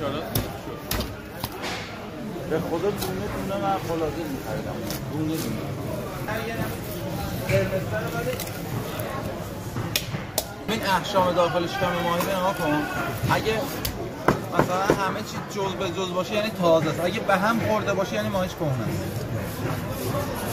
به خدا دونه من خلاصه می‌خریدم. دونه. این احشام داخل شکم ماهی رو نگاه کن. اگه مثلا همه چی جز به جز باشه یعنی تازه است. اگه به هم خورده باشه یعنی ماهیش کهنه است.